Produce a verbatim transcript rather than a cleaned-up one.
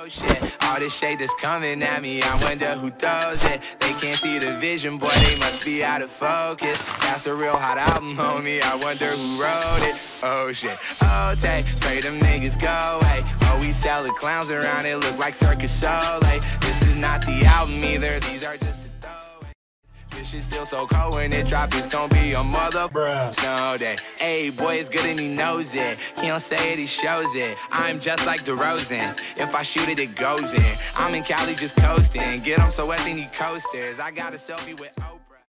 Oh shit, all this shade that's coming at me, I wonder who throws it. They can't see the vision, boy, they must be out of focus. That's a real hot album, homie, I wonder who wrote it. Oh shit, oh take, pray them niggas go away. Oh, we sell the clowns around, it look like Circus Soleil. This is not the album either, these are just a throwaway. This shit's still so cold when it drop, it's gonna be a mother bruh snow day. Hey, boy, it's good and he knows it. He don't say it, he shows it. I'm just like DeRozan. If I shoot it, it goes in. I'm in Cali just coasting. Get him so wet, then he coasters. I got a selfie with Oprah.